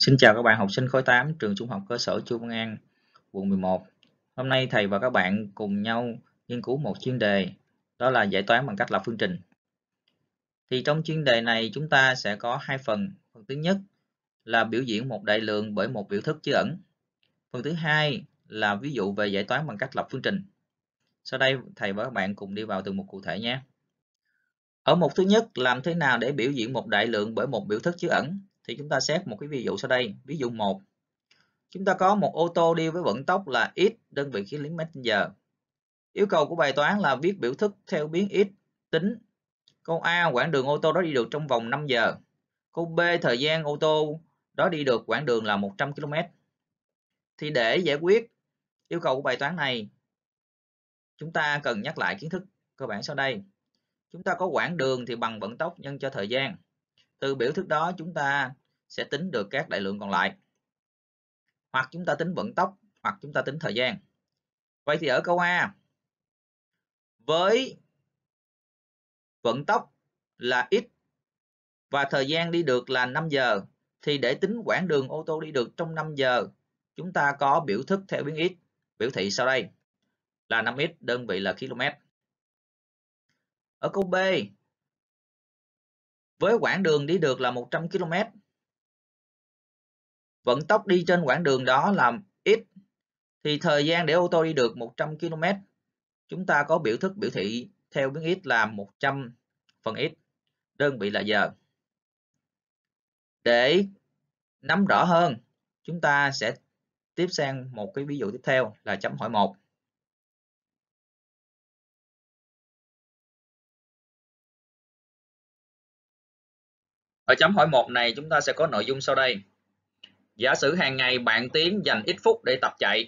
Xin chào các bạn học sinh khối 8 trường Trung học cơ sở Chu Văn An, quận 11. Hôm nay thầy và các bạn cùng nhau nghiên cứu một chuyên đề, đó là giải toán bằng cách lập phương trình. Thì trong chuyên đề này chúng ta sẽ có hai phần. Phần thứ nhất là biểu diễn một đại lượng bởi một biểu thức chứa ẩn. Phần thứ hai là ví dụ về giải toán bằng cách lập phương trình. Sau đây thầy và các bạn cùng đi vào từng mục cụ thể nhé. Ở mục thứ nhất, làm thế nào để biểu diễn một đại lượng bởi một biểu thức chứa ẩn? Thì chúng ta xét một cái ví dụ sau đây. Ví dụ 1. Chúng ta có một ô tô đi với vận tốc là x đơn vị km/h. Yêu cầu của bài toán là viết biểu thức theo biến x tính. Câu A, quãng đường ô tô đó đi được trong vòng 5 giờ. Câu B, thời gian ô tô đó đi được quãng đường là 100 km. Thì để giải quyết yêu cầu của bài toán này, chúng ta cần nhắc lại kiến thức cơ bản sau đây. Chúng ta có quãng đường thì bằng vận tốc nhân cho thời gian. Từ biểu thức đó chúng ta sẽ tính được các đại lượng còn lại. Hoặc chúng ta tính vận tốc, hoặc chúng ta tính thời gian. Vậy thì ở câu A, với vận tốc là x và thời gian đi được là 5 giờ, thì để tính quãng đường ô tô đi được trong 5 giờ, chúng ta có biểu thức theo biến x, biểu thị sau đây là 5x đơn vị là km. Ở câu B, với quãng đường đi được là 100 km, vận tốc đi trên quãng đường đó là x, thì thời gian để ô tô đi được 100 km, chúng ta có biểu thức biểu thị theo biến x là 100 phần x, đơn vị là giờ. Để nắm rõ hơn, chúng ta sẽ tiếp sang một cái ví dụ tiếp theo là chấm hỏi 1. Ở chấm hỏi 1 này chúng ta sẽ có nội dung sau đây. Giả sử hàng ngày bạn Tiến dành ít phút để tập chạy.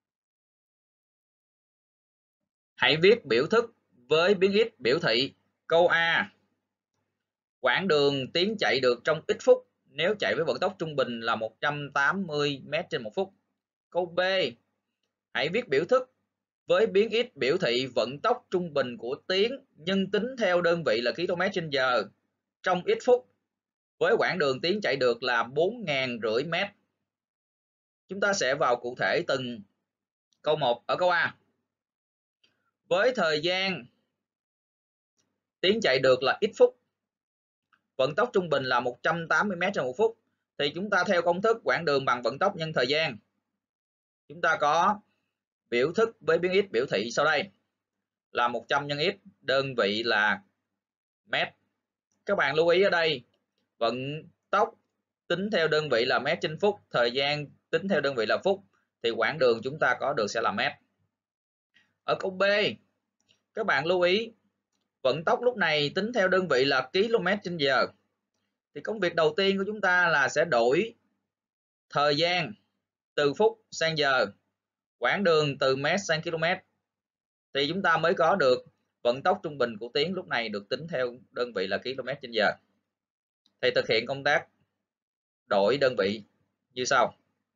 Hãy viết biểu thức với biến x biểu thị. Câu A, quãng đường Tiến chạy được trong ít phút nếu chạy với vận tốc trung bình là 180 m/phút. Câu B, hãy viết biểu thức với biến x biểu thị vận tốc trung bình của Tiến nhưng tính theo đơn vị là km/h trong ít phút với quãng đường Tiến chạy được là 4.500 m. Chúng ta sẽ vào cụ thể từng câu 1. Ở câu A, với thời gian Tiến chạy được là x phút, vận tốc trung bình là 180 m/phút, thì chúng ta theo công thức quãng đường bằng vận tốc nhân thời gian. Chúng ta có biểu thức với biến x biểu thị sau đây là 100 nhân x, đơn vị là mét. Các bạn lưu ý ở đây, vận tốc tính theo đơn vị là mét/phút, thời gian tính theo đơn vị là phút, thì quãng đường chúng ta có được sẽ là mét. Ở câu B, các bạn lưu ý, vận tốc lúc này tính theo đơn vị là km/h. Thì công việc đầu tiên của chúng ta là sẽ đổi thời gian từ phút sang giờ, quãng đường từ mét sang km, thì chúng ta mới có được vận tốc trung bình của Tiến lúc này được tính theo đơn vị là km/h. Thì thực hiện công tác đổi đơn vị như sau.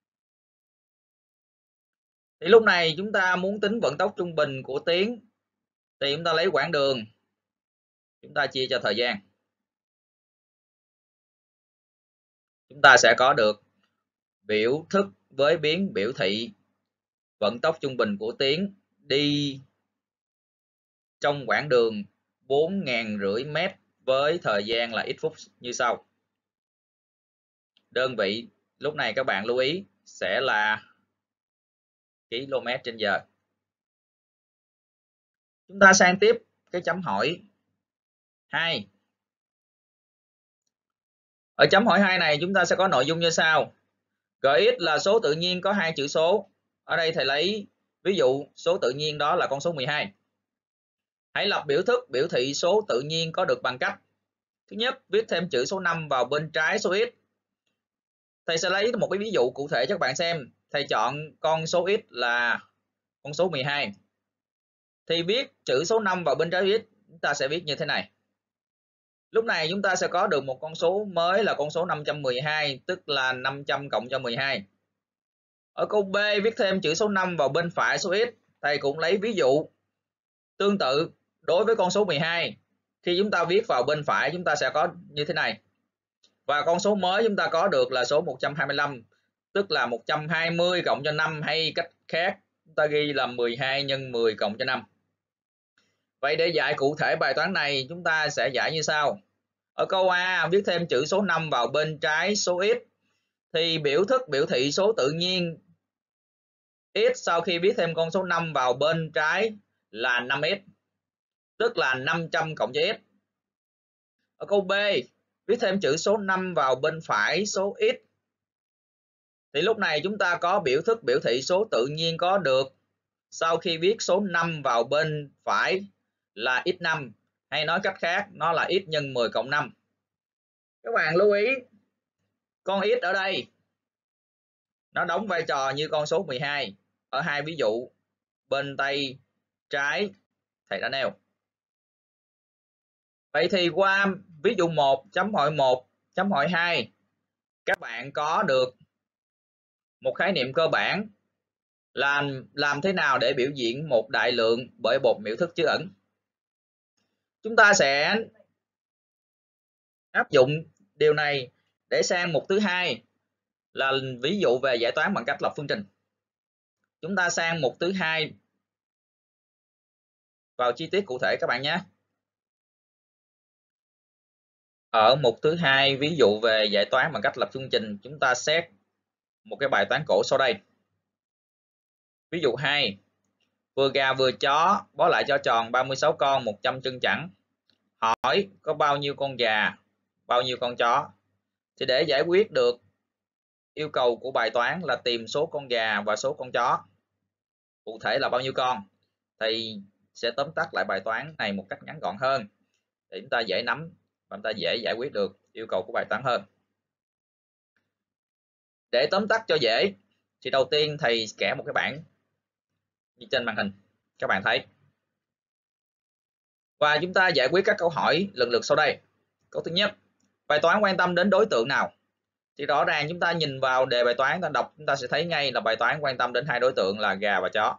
Thì lúc này chúng ta muốn tính vận tốc trung bình của Tiến, thì chúng ta lấy quãng đường, chúng ta chia cho thời gian. Chúng ta sẽ có được biểu thức với biến biểu thị vận tốc trung bình của Tiến đi trong quãng đường 4.500 m với thời gian là x phút như sau. Đơn vị lúc này các bạn lưu ý sẽ là km/h. Chúng ta sang tiếp cái chấm hỏi 2. Ở chấm hỏi 2 này chúng ta sẽ có nội dung như sau. Gx là số tự nhiên có hai chữ số. Ở đây thầy lấy ví dụ số tự nhiên đó là con số 12. Hãy lập biểu thức biểu thị số tự nhiên có được bằng cách. Thứ nhất, viết thêm chữ số 5 vào bên trái số x. Thầy sẽ lấy một cái ví dụ cụ thể cho các bạn xem. Thầy chọn con số x là con số 12. Thì viết chữ số 5 vào bên trái x, chúng ta sẽ viết như thế này. Lúc này chúng ta sẽ có được một con số mới là con số 512, tức là 500 cộng cho 12. Ở câu B viết thêm chữ số 5 vào bên phải số x. Thầy cũng lấy ví dụ tương tự đối với con số 12. Khi chúng ta viết vào bên phải chúng ta sẽ có như thế này. Và con số mới chúng ta có được là số 125, tức là 120 cộng cho 5, hay cách khác chúng ta ghi là 12 nhân 10 cộng cho 5. Vậy để giải cụ thể bài toán này chúng ta sẽ giải như sau. Ở câu A viết thêm chữ số 5 vào bên trái số x thì biểu thức biểu thị số tự nhiên x sau khi viết thêm con số 5 vào bên trái là 5x, tức là 500 cộng cho x. Ở câu B viết thêm chữ số 5 vào bên phải số x thì lúc này chúng ta có biểu thức biểu thị số tự nhiên có được sau khi viết số 5 vào bên phải là x5, hay nói cách khác nó là x nhân 10 cộng 5. Các bạn lưu ý con x ở đây nó đóng vai trò như con số 12 ở hai ví dụ bên tay trái thầy đã nêu. Vậy thì qua ví dụ 1, chấm hỏi 2, các bạn có được một khái niệm cơ bản là làm thế nào để biểu diễn một đại lượng bởi một biểu thức trữ ẩn. Chúng ta sẽ áp dụng điều này để sang mục thứ hai là ví dụ về giải toán bằng cách lập phương trình. Chúng ta sang mục thứ hai vào chi tiết cụ thể các bạn nhé. Ở mục thứ hai ví dụ về giải toán bằng cách lập phương trình, chúng ta xét một cái bài toán cổ sau đây. Ví dụ 2, vừa gà vừa chó bó lại cho tròn 36 con 100 chân chẵn. Hỏi có bao nhiêu con gà, bao nhiêu con chó. Thì để giải quyết được yêu cầu của bài toán là tìm số con gà và số con chó, cụ thể là bao nhiêu con, thì sẽ tóm tắt lại bài toán này một cách ngắn gọn hơn để chúng ta dễ nắm và chúng ta dễ giải quyết được yêu cầu của bài toán hơn. Để tóm tắt cho dễ thì đầu tiên thầy kẻ một cái bảng như trên màn hình các bạn thấy, và chúng ta giải quyết các câu hỏi lần lượt sau đây. Câu thứ nhất, bài toán quan tâm đến đối tượng nào? Thì rõ ràng chúng ta nhìn vào đề bài toán, ta đọc chúng ta sẽ thấy ngay là bài toán quan tâm đến hai đối tượng là gà và chó.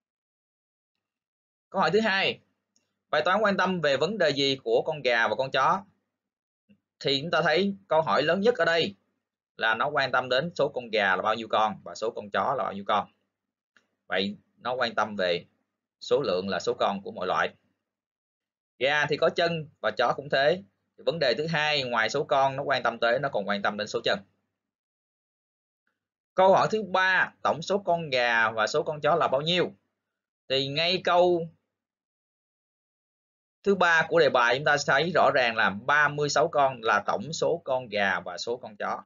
Câu hỏi thứ hai, bài toán quan tâm về vấn đề gì của con gà và con chó? Thì chúng ta thấy câu hỏi lớn nhất ở đây là nó quan tâm đến số con gà là bao nhiêu con và số con chó là bao nhiêu con. Vậy nó quan tâm về số lượng là số con của mỗi loại. Gà thì có chân và chó cũng thế. Thì vấn đề thứ hai ngoài số con nó quan tâm tới, nó còn quan tâm đến số chân. Câu hỏi thứ ba, tổng số con gà và số con chó là bao nhiêu? Thì ngay câu thứ ba của đề bài chúng ta thấy rõ ràng là 36 con là tổng số con gà và số con chó.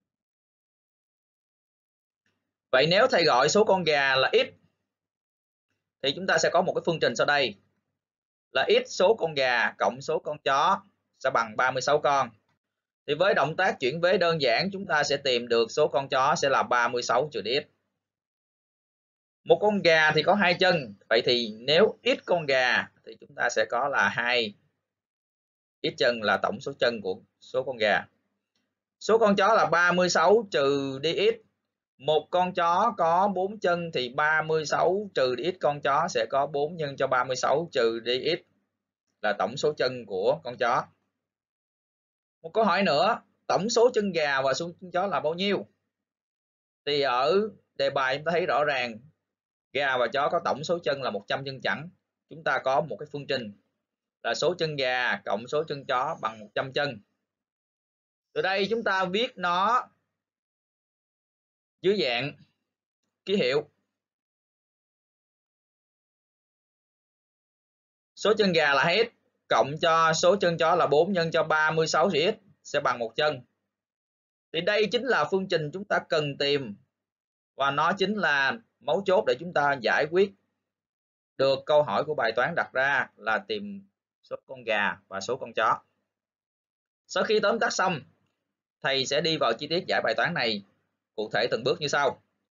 Vậy nếu thầy gọi số con gà là x thì chúng ta sẽ có một cái phương trình sau đây là x số con gà cộng số con chó sẽ bằng 36 con. Thì với động tác chuyển vế đơn giản chúng ta sẽ tìm được số con chó sẽ là 36 trừ đi x. Một con gà thì có hai chân, vậy thì nếu x con gà thì chúng ta sẽ có là 2 x chân là tổng số chân của số con gà. Số con chó là 36 trừ đi x. Một con chó có 4 chân thì 36 trừ đi x con chó sẽ có 4 nhân cho 36 trừ đi x là tổng số chân của con chó. Một câu hỏi nữa, tổng số chân gà và số chân chó là bao nhiêu? Thì ở đề bài chúng ta thấy rõ ràng gà và chó có tổng số chân là 100 chân chẵn. Chúng ta có một cái phương trình là số chân gà cộng số chân chó bằng 100 chân. Từ đây chúng ta viết nó dưới dạng ký hiệu. Số chân gà là 2x cộng cho số chân chó là 4 nhân cho 36 thì x sẽ bằng 1 chân. Thì đây chính là phương trình chúng ta cần tìm và nó chính là mấu chốt để chúng ta giải quyết được câu hỏi của bài toán đặt ra là tìm số con gà và số con chó. Sau khi tóm tắt xong, thầy sẽ đi vào chi tiết giải bài toán này cụ thể từng bước như sau.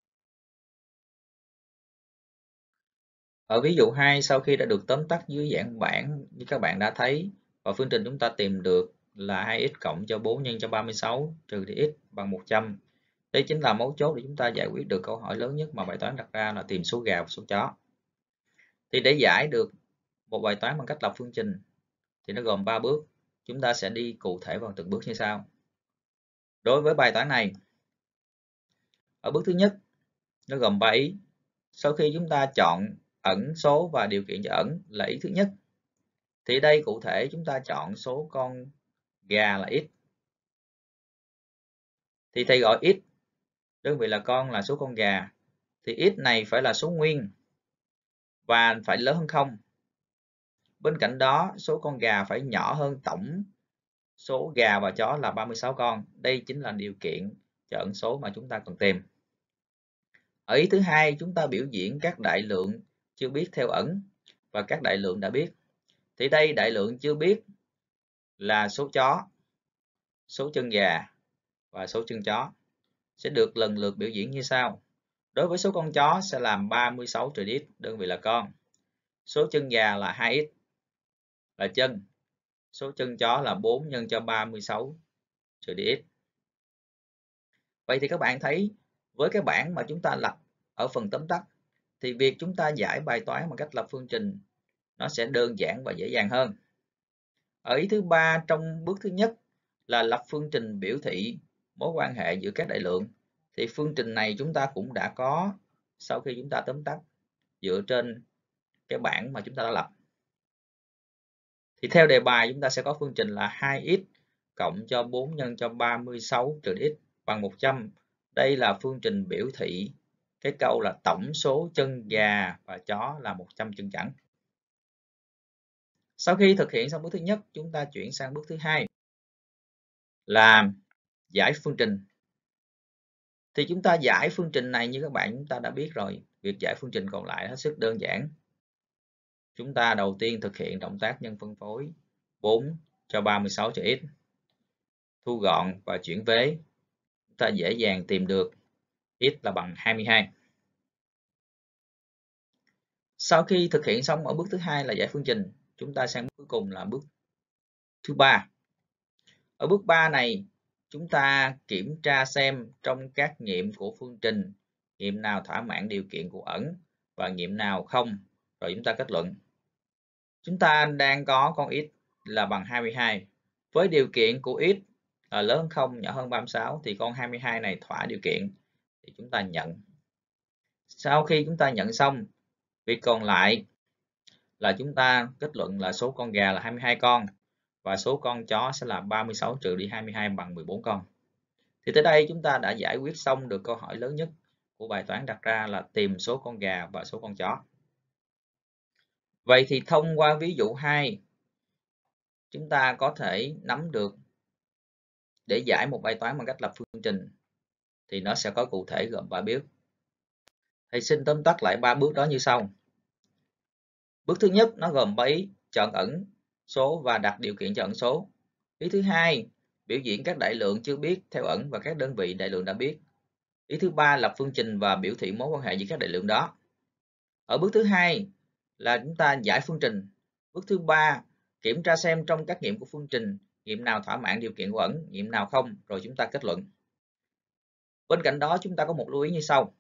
Ở ví dụ 2, sau khi đã được tóm tắt dưới dạng bảng như các bạn đã thấy, và phương trình chúng ta tìm được là 2x cộng cho 4 nhân cho 36 trừ đi x bằng 100. Đây chính là mấu chốt để chúng ta giải quyết được câu hỏi lớn nhất mà bài toán đặt ra là tìm số gà và số chó. Thì để giải được một bài toán bằng cách lập phương trình thì nó gồm 3 bước. Chúng ta sẽ đi cụ thể vào từng bước như sau. Đối với bài toán này, ở bước thứ nhất, nó gồm 3 ý. Sau khi chúng ta chọn ẩn số và điều kiện cho ẩn là ý thứ nhất, thì đây cụ thể chúng ta chọn số con gà là x. Thì thầy gọi x, đơn vị là con là số con gà, thì x này phải là số nguyên và phải lớn hơn 0. Bên cạnh đó, số con gà phải nhỏ hơn tổng số gà và chó là 36 con. Đây chính là điều kiện cho ẩn số mà chúng ta cần tìm. Ở ý thứ hai, chúng ta biểu diễn các đại lượng chưa biết theo ẩn và các đại lượng đã biết. Thì đây đại lượng chưa biết là số chó, số chân gà và số chân chó sẽ được lần lượt biểu diễn như sau. Đối với số con chó sẽ làm 36 trừ x, đơn vị là con. Số chân gà là 2x là chân. Số chân chó là 4 nhân cho 36 trừ dx. Vậy thì các bạn thấy với cái bảng mà chúng ta lập ở phần tóm tắt thì việc chúng ta giải bài toán bằng cách lập phương trình nó sẽ đơn giản và dễ dàng hơn. Ở ý thứ ba trong bước thứ nhất là lập phương trình biểu thị mối quan hệ giữa các đại lượng. Thì phương trình này chúng ta cũng đã có sau khi chúng ta tóm tắt dựa trên cái bảng mà chúng ta đã lập. Thì theo đề bài chúng ta sẽ có phương trình là 2x cộng cho 4 nhân cho 36 trừ x bằng 100. Đây là phương trình biểu thị cái câu là tổng số chân gà và chó là 100 chân chẵn. Sau khi thực hiện xong bước thứ nhất, chúng ta chuyển sang bước thứ hai là giải phương trình. Thì chúng ta giải phương trình này như các bạn chúng ta đã biết rồi. Việc giải phương trình còn lại hết sức đơn giản. Chúng ta đầu tiên thực hiện động tác nhân phân phối 4 cho 36 cho x. Thu gọn và chuyển vế. Chúng ta dễ dàng tìm được x là bằng 22. Sau khi thực hiện xong ở bước thứ hai là giải phương trình, chúng ta sang bước cuối cùng là bước thứ ba. Ở bước 3 này, chúng ta kiểm tra xem trong các nghiệm của phương trình, nghiệm nào thỏa mãn điều kiện của ẩn và nghiệm nào không, rồi chúng ta kết luận. Chúng ta đang có con x là bằng 22. Với điều kiện của x là lớn hơn 0, nhỏ hơn 36 thì con 22 này thỏa điều kiện thì chúng ta nhận. Sau khi chúng ta nhận xong, việc còn lại là chúng ta kết luận là số con gà là 22 con và số con chó sẽ là 36 trừ đi 22 bằng 14 con. Thì tới đây chúng ta đã giải quyết xong được câu hỏi lớn nhất của bài toán đặt ra là tìm số con gà và số con chó. Vậy thì thông qua ví dụ 2, chúng ta có thể nắm được để giải một bài toán bằng cách lập phương trình thì nó sẽ có cụ thể gồm 3 bước. Thầy xin tóm tắt lại 3 bước đó như sau. Bước thứ nhất nó gồm 3 ý: chọn ẩn số và đặt điều kiện cho ẩn số. Ý thứ hai, biểu diễn các đại lượng chưa biết theo ẩn và các đơn vị đại lượng đã biết. Ý thứ ba, lập phương trình và biểu thị mối quan hệ giữa các đại lượng đó. Ở bước thứ hai là chúng ta giải phương trình. Bước thứ ba, kiểm tra xem trong các nghiệm của phương trình, nghiệm nào thỏa mãn điều kiện của ẩn, nghiệm nào không, rồi chúng ta kết luận. Bên cạnh đó chúng ta có một lưu ý như sau.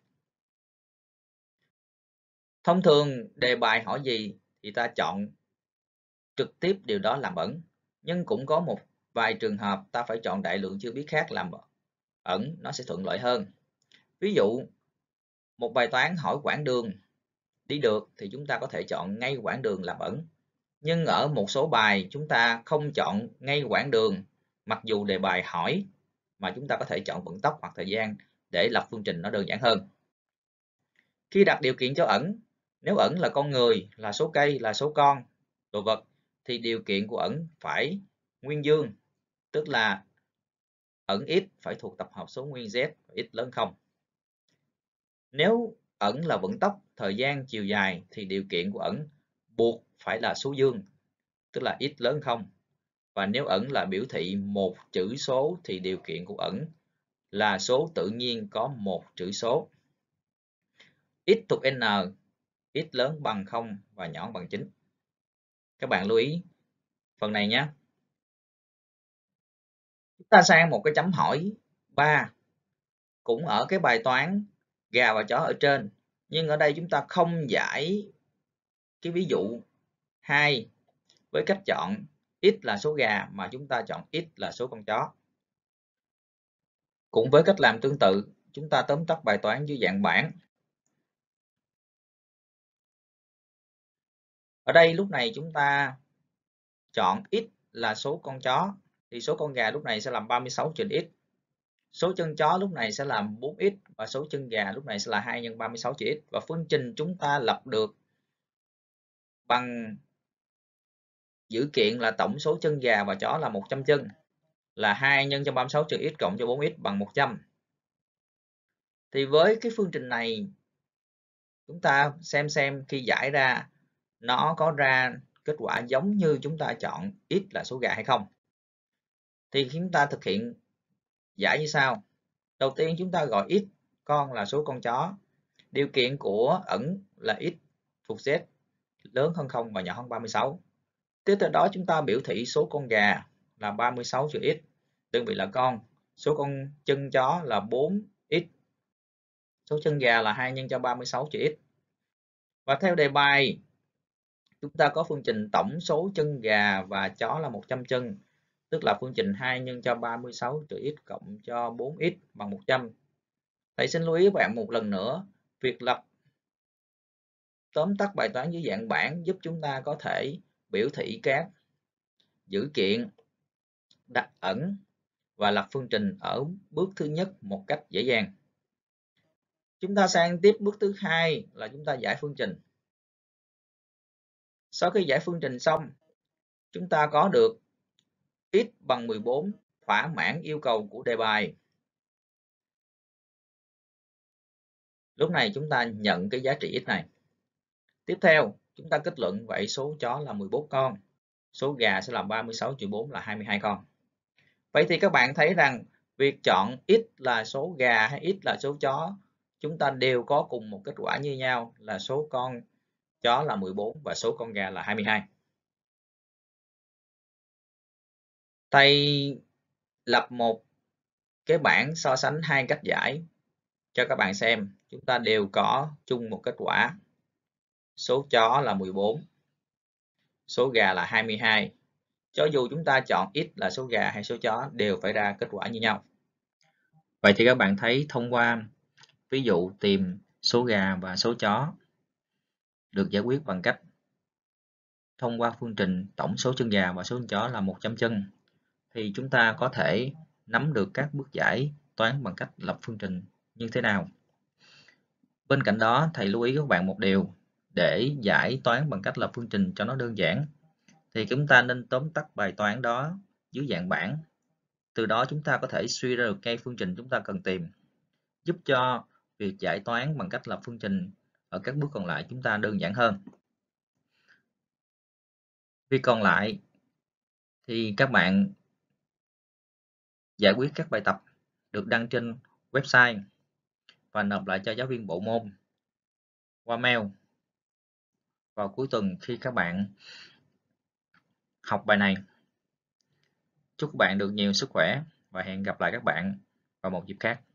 Thông thường đề bài hỏi gì thì ta chọn trực tiếp điều đó làm ẩn, nhưng cũng có một vài trường hợp ta phải chọn đại lượng chưa biết khác làm ẩn, nó sẽ thuận lợi hơn. Ví dụ, một bài toán hỏi quãng đường đi được thì chúng ta có thể chọn ngay quãng đường làm ẩn. Nhưng ở một số bài chúng ta không chọn ngay quãng đường, mặc dù đề bài hỏi, mà chúng ta có thể chọn vận tốc hoặc thời gian để lập phương trình nó đơn giản hơn. Khi đặt điều kiện cho ẩn, nếu ẩn là con người, là số cây, là số con, đồ vật, thì điều kiện của ẩn phải nguyên dương, tức là ẩn x phải thuộc tập hợp số nguyên z, x lớn 0. Nếu ẩn là vận tốc, thời gian, chiều dài thì điều kiện của ẩn buộc phải là số dương, tức là x lớn 0. Và nếu ẩn là biểu thị một chữ số thì điều kiện của ẩn là số tự nhiên có một chữ số. X thuộc n, x lớn bằng 0 và nhỏ bằng 9. Các bạn lưu ý phần này nhé. Chúng ta sang một cái chấm hỏi 3, cũng ở cái bài toán gà và chó ở trên, nhưng ở đây chúng ta không giải cái ví dụ 2 với cách chọn x là số gà mà chúng ta chọn x là số con chó. Cũng với cách làm tương tự, chúng ta tóm tắt bài toán dưới dạng bảng. Ở đây lúc này chúng ta chọn x là số con chó, thì số con gà lúc này sẽ làm 36 trên x. Số chân chó lúc này sẽ làm 4x và số chân gà lúc này sẽ là 2 nhân 36 trừ x. Và phương trình chúng ta lập được bằng dữ kiện là tổng số chân gà và chó là 100 chân, là 2 nhân cho 36 trừ x cộng cho 4x bằng 100. Thì với cái phương trình này, chúng ta xem khi giải ra nó có ra kết quả giống như chúng ta chọn x là số gà hay không. Thì chúng ta thực hiện giải như sau. Đầu tiên chúng ta gọi x con là số con chó. Điều kiện của ẩn là x thuộc z lớn hơn 0 và nhỏ hơn 36. Tiếp theo đó chúng ta biểu thị số con gà là 36 trừ x, đơn vị là con. Số con chân chó là 4x. Số chân gà là 2 nhân cho 36 trừ x. Và theo đề bài, chúng ta có phương trình tổng số chân gà và chó là 100 chân, tức là phương trình 2 nhân cho 36 trừ x cộng cho 4x bằng 100. Thầy xin lưu ý các bạn một lần nữa, việc lập tóm tắt bài toán dưới dạng bảng giúp chúng ta có thể biểu thị các dữ kiện, đặt ẩn và lập phương trình ở bước thứ nhất một cách dễ dàng. Chúng ta sang tiếp bước thứ hai là chúng ta giải phương trình. Sau khi giải phương trình xong, chúng ta có được x bằng 14 thỏa mãn yêu cầu của đề bài. Lúc này chúng ta nhận cái giá trị x này. Tiếp theo, chúng ta kết luận vậy số chó là 14 con, số gà sẽ là 36 trừ 4 là 22 con. Vậy thì các bạn thấy rằng việc chọn x là số gà hay x là số chó, chúng ta đều có cùng một kết quả như nhau là số con chó là 14 và số con gà là 22. Thầy lập một cái bảng so sánh hai cách giải cho các bạn xem. Chúng ta đều có chung một kết quả. Số chó là 14, số gà là 22. Cho dù chúng ta chọn x là số gà hay số chó đều phải ra kết quả như nhau. Vậy thì các bạn thấy thông qua ví dụ tìm số gà và số chó được giải quyết bằng cách thông qua phương trình tổng số chân gà và số chân chó là 100 chân, thì chúng ta có thể nắm được các bước giải toán bằng cách lập phương trình như thế nào. Bên cạnh đó, thầy lưu ý các bạn một điều, để giải toán bằng cách lập phương trình cho nó đơn giản, thì chúng ta nên tóm tắt bài toán đó dưới dạng bảng. Từ đó chúng ta có thể suy ra được ngay phương trình chúng ta cần tìm, giúp cho việc giải toán bằng cách lập phương trình ở các bước còn lại chúng ta đơn giản hơn. Việc còn lại thì các bạn giải quyết các bài tập được đăng trên website và nộp lại cho giáo viên bộ môn qua mail vào cuối tuần khi các bạn học bài này. Chúc các bạn được nhiều sức khỏe và hẹn gặp lại các bạn vào một dịp khác.